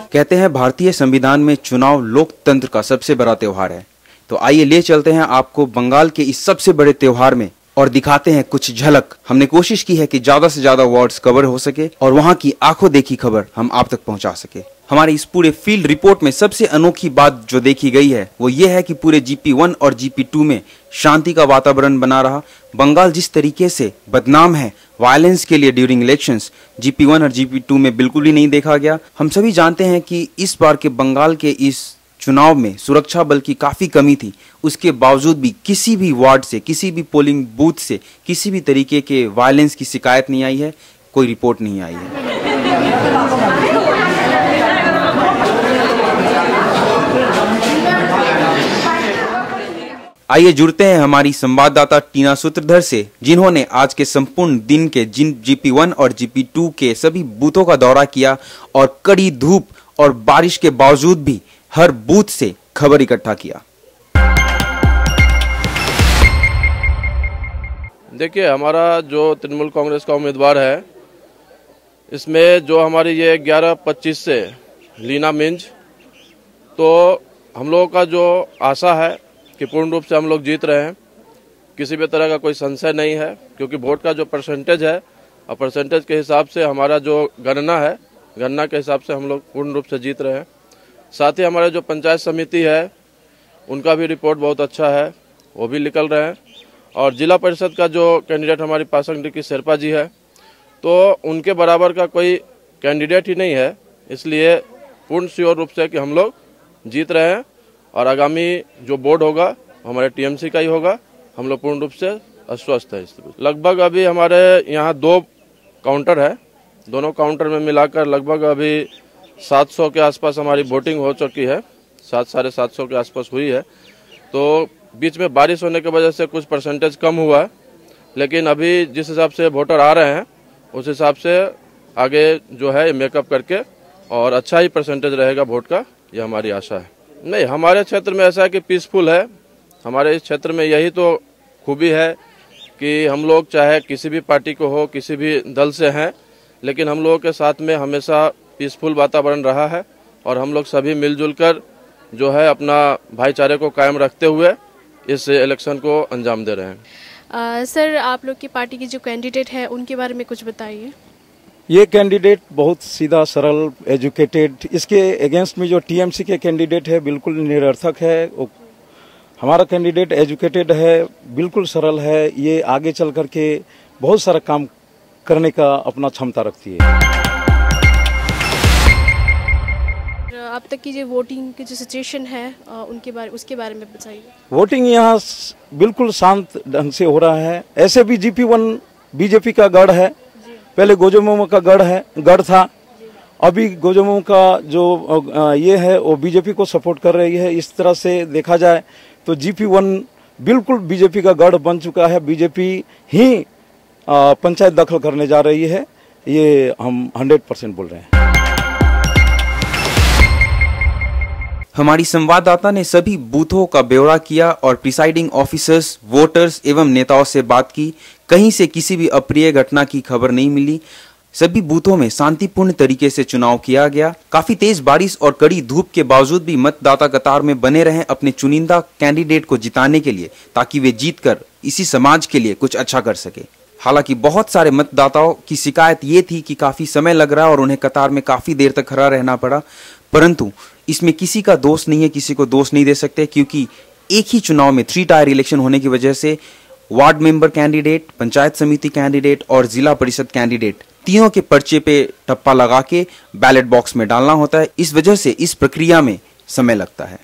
कहते हैं भारतीय संविधान में चुनाव लोकतंत्र का सबसे बड़ा त्योहार है। तो आइए ले चलते हैं आपको बंगाल के इस सबसे बड़े त्योहार में और दिखाते हैं कुछ झलक। हमने कोशिश की है कि ज्यादा से ज्यादा वार्ड्स कवर हो सके और वहां की आंखों देखी खबर हम आप तक पहुंचा सके। हमारी इस पूरे फील्ड रिपोर्ट में सबसे अनोखी बात जो देखी गई है वो ये है कि पूरे GP1 और GP2 में शांति का वातावरण बना रहा। बंगाल जिस तरीके से बदनाम है वायलेंस के लिए ड्यूरिंग इलेक्शंस, GP1 और GP2 में बिल्कुल ही नहीं देखा गया। हम सभी जानते हैं कि इस बार के बंगाल के इस चुनाव में सुरक्षा बल की काफी कमी थी। उसके बावजूद भी किसी भी वार्ड से, किसी भी पोलिंग बूथ से किसी भी तरीके के वायलेंस की शिकायत नहीं आई है, कोई रिपोर्ट नहीं आई है। आइए जुड़ते हैं हमारी संवाददाता टीना सूत्रधर से, जिन्होंने आज के संपूर्ण दिन के GP1 और GP2 के सभी बूथों का दौरा किया और कड़ी धूप और बारिश के बावजूद भी हर बूथ से खबर इकट्ठा किया। देखिए, हमारा जो तृणमूल कांग्रेस का उम्मीदवार है, इसमें जो हमारी ये 11-25 से लीना मिंज, तो हम लोगों का जो आशा है कि पूर्ण रूप से हम लोग जीत रहे हैं। किसी भी तरह का कोई संशय नहीं है, क्योंकि वोट का जो परसेंटेज है और परसेंटेज के हिसाब से हमारा जो गणना के हिसाब से हम लोग पूर्ण रूप से जीत रहे हैं। साथ ही हमारे जो पंचायत समिति है उनका भी रिपोर्ट बहुत अच्छा है, वो भी निकल रहे हैं। और जिला परिषद का जो कैंडिडेट हमारी पासंग की शेरपा जी है, तो उनके बराबर का कोई कैंडिडेट ही नहीं है। इसलिए पूर्ण श्योर रूप से कि हम लोग जीत रहे हैं और आगामी जो बोर्ड होगा हमारे TMC का ही होगा। हम लोग पूर्ण रूप से आश्वस्त है। लगभग अभी हमारे यहाँ 2 काउंटर है, दोनों काउंटर में मिलाकर लगभग अभी 700 के आसपास हमारी वोटिंग हो चुकी है। 700-750 के आसपास हुई है। तो बीच में बारिश होने की वजह से कुछ परसेंटेज कम हुआ है, लेकिन अभी जिस हिसाब से वोटर आ रहे हैं उस हिसाब से आगे जो है मेकअप करके और अच्छा ही परसेंटेज रहेगा वोट का, यह हमारी आशा है। नहीं, हमारे क्षेत्र में ऐसा है कि पीसफुल है। हमारे इस क्षेत्र में यही तो खूबी है कि हम लोग चाहे किसी भी पार्टी को हो, किसी भी दल से हैं, लेकिन हम लोगों के साथ में हमेशा पीसफुल वातावरण रहा है और हम लोग सभी मिलजुल कर जो है अपना भाईचारे को कायम रखते हुए इस इलेक्शन को अंजाम दे रहे हैं। सर, आप लोग की पार्टी के जो कैंडिडेट है उनके बारे में कुछ बताइए। ये कैंडिडेट बहुत सीधा सरल एजुकेटेड, इसके अगेंस्ट में जो TMC के कैंडिडेट है बिल्कुल निरर्थक है। हमारा कैंडिडेट एजुकेटेड है, बिल्कुल सरल है। ये आगे चल करके बहुत सारा काम करने का अपना क्षमता रखती है। अब तक की जो वोटिंग की जो सिचुएशन है उसके बारे में बताइए। वोटिंग यहाँ बिल्कुल शांत ढंग से हो रहा है। ऐसे भी GP1 बीजेपी का गढ़ है, पहले गोजोमो का गढ़ था। अभी गोजोमो का जो ये है वो बीजेपी को सपोर्ट कर रही है। इस तरह से देखा जाए तो GP1 बिल्कुल बीजेपी का गढ़ बन चुका है। बीजेपी ही पंचायत दखल करने जा रही है, ये हम 100% बोल रहे हैं। हमारी संवाददाता ने सभी बूथों का ब्यौरा किया और प्रिसाइडिंग ऑफिसर्स, वोटर्स एवं नेताओं से बात की। कहीं से किसी भी अप्रिय घटना की खबर नहीं मिली। सभी बूथों में शांतिपूर्ण तरीके से चुनाव किया गया। काफी तेज बारिश और कड़ी धूप के बावजूद भी मतदाता कतार में बने रहे अपने चुनिंदा कैंडिडेट को जिताने के लिए, ताकि वे जीतकर इसी समाज के लिए कुछ अच्छा कर सके। हालांकि बहुत सारे मतदाताओं की शिकायत ये थी कि काफी समय लग रहा है और उन्हें कतार में काफी देर तक खड़ा रहना पड़ा, परंतु इसमें किसी का दोष नहीं है, किसी को दोष नहीं दे सकते, क्योंकि एक ही चुनाव में 3 टायर इलेक्शन होने की वजह से वार्ड मेंबर कैंडिडेट, पंचायत समिति कैंडिडेट और जिला परिषद कैंडिडेट तीनों के पर्चे पे टप्पा लगा के बैलेट बॉक्स में डालना होता है। इस वजह से इस प्रक्रिया में समय लगता है।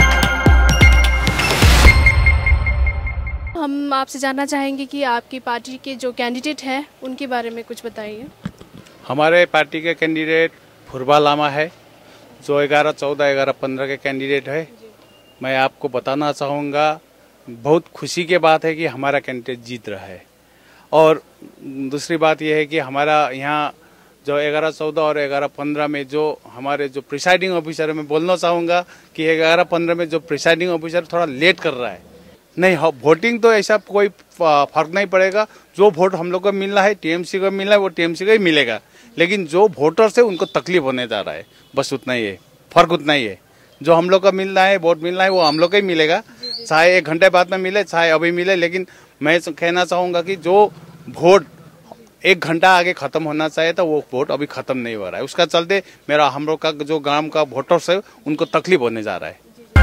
हम आपसे जानना चाहेंगे कि आपकी पार्टी के जो कैंडिडेट हैं उनके बारे में कुछ बताइए। हमारे पार्टी के कैंडिडेट फुरबा लामा है, जो 11, 14, 11, 15 के कैंडिडेट है। मैं आपको बताना चाहूँगा, बहुत खुशी की बात है कि हमारा कैंडिडेट जीत रहा है। और दूसरी बात यह है कि हमारा यहाँ जो 11, 14 और 11, 15 में जो हमारे जो प्रिसाइडिंग ऑफिसर है, मैं बोलना चाहूँगा कि 11, 15 में जो प्रिसाइडिंग ऑफिसर थोड़ा लेट कर रहा है। नहीं, वोटिंग तो ऐसा कोई फर्क नहीं पड़ेगा। जो वोट हम लोग को मिलना है, TMC को मिलना है, वो TMC को ही मिलेगा, लेकिन जो वोटर्स है उनको तकलीफ होने जा रहा है, बस उतना ही है, फर्क उतना ही है। जो हम लोग का मिलना है, वोट मिलना है, वो हम लोग का ही मिलेगा, चाहे 1 घंटे बाद में मिले चाहे अभी मिले। लेकिन मैं कहना चाहूँगा कि जो वोट 1 घंटा आगे खत्म होना चाहिए था, वो वोट अभी खत्म नहीं हो रहा है। उसका चलते मेरा हम लोग का जो गांव का वोटर्स है उनको तकलीफ होने जा रहा है।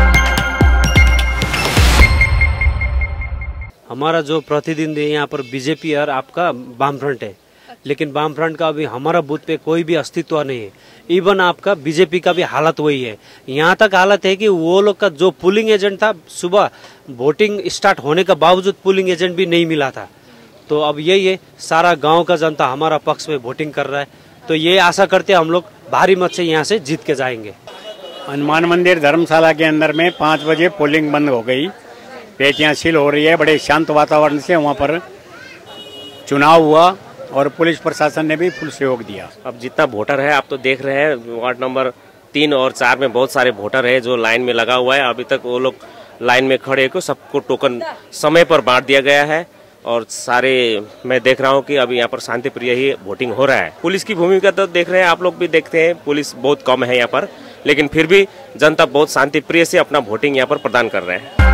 हमारा जो प्रतिनिधि यहाँ पर बीजेपी और आपका वामफ्रंट है, लेकिन वामफ्रंट का अभी हमारा बूथ पे कोई भी अस्तित्व नहीं है। इवन आपका बीजेपी का भी हालत वही है। यहाँ तक हालत है कि वो लोग का जो पोलिंग एजेंट था, सुबह वोटिंग स्टार्ट होने का बावजूद पोलिंग एजेंट भी नहीं मिला था। तो अब यही है, सारा गांव का जनता हमारा पक्ष में वोटिंग कर रहा है। तो ये आशा करते हैं हम लोग भारी मत से यहाँ से जीत के जाएंगे। हनुमान मंदिर धर्मशाला के अंदर में 5 बजे पोलिंग बंद हो गई, पेटियां सील हो रही है। बड़े शांत वातावरण से वहाँ पर चुनाव हुआ और पुलिस प्रशासन ने भी फुल सहयोग दिया। अब जितना वोटर है आप तो देख रहे हैं, वार्ड नंबर 3 और 4 में बहुत सारे वोटर है जो लाइन में लगा हुआ है। अभी तक वो लोग लाइन में खड़े को सबको टोकन समय पर बांट दिया गया है और सारे मैं देख रहा हूं कि अभी यहाँ पर शांति प्रिय ही वोटिंग हो रहा है। पुलिस की भूमिका तो देख रहे हैं, आप लोग भी देखते हैं, पुलिस बहुत कम है यहाँ पर, लेकिन फिर भी जनता बहुत शांति प्रिय से अपना वोटिंग यहाँ पर प्रदान कर रहे हैं।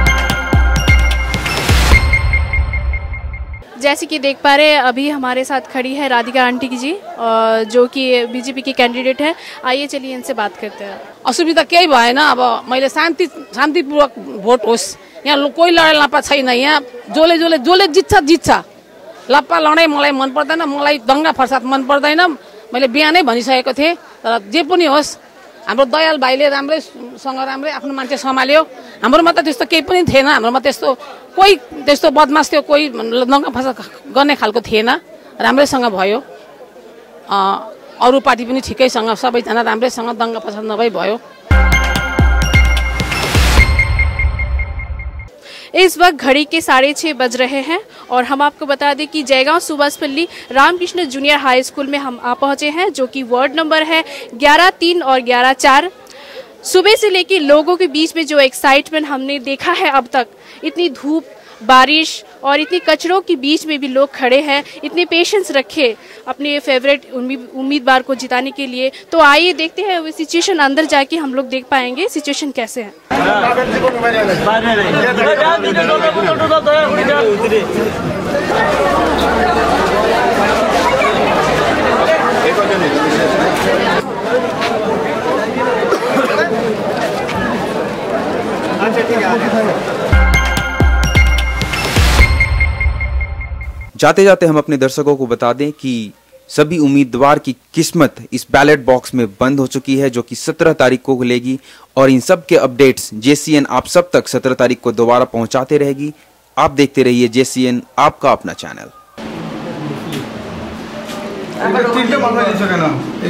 जैसे कि देख पा रहे हैं, अभी हमारे साथ खड़ी है राधिका आंटी की जी, जो कि बीजेपी की कैंडिडेट है। आइए चलिए इनसे बात करते हैं। असुविधा केही भएन। अब मैले शान्तिपूर्वक भोट होस्, यहाँ कोही लडाइँ लापा छैन। यहाँ जसले जित्छ। लाप्पा लडाइँ मलाई मन पर्दैन, मलाई दङ्गा फसाद मन पर्दैन। मैले बिहानै भनिसकेको थिएँ, तर जे पनि होस् हाम्रो दयाल भाइले राम्रै आफ्नो मान्छे सम्हाल्यो। हाम्रोमा त त्यस्तो केही पनि थिएन, हाम्रोमा कोही त्यस्तो बदमास थियो, कोही दङ्गा फसाद गर्ने खालको थिएन, राम्रैसँग भयो। अरू पार्टी पनि ठिकैसँग सबैजना राम्रैसँग दङ्गा फसाद नभई भयो। इस वक्त घड़ी के 6:30 बज रहे हैं और हम आपको बता दें कि Jaigaon Subhashpalli Ramakrishna junior high school में हम आ पहुंचे हैं, जो कि वार्ड नंबर है 11-3 और 11-4। सुबह से लेकर लोगों के बीच में जो एक्साइटमेंट हमने देखा है अब तक, इतनी धूप, बारिश और इतनी कचरों के बीच में भी लोग खड़े हैं, इतने पेशेंस रखे अपने फेवरेट उम्मीदवार को जिताने के लिए। तो आइए देखते हैं वो सिचुएशन, अंदर जाके हम लोग देख पाएंगे सिचुएशन कैसे है। जाते जाते हम अपने दर्शकों को बता दें कि सभी उम्मीदवार की किस्मत इस बैलेट बॉक्स में बंद हो चुकी है, जो कि 17 तारीख को खुलेगी और इन सब के अपडेट्स JCN आप सब तक 17 तारीख को दोबारा पहुंचाते रहेगी। आप देखते रहिए JCN, आपका अपना चैनल।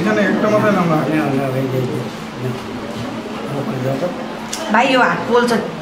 भाई यो हात पोल्छ।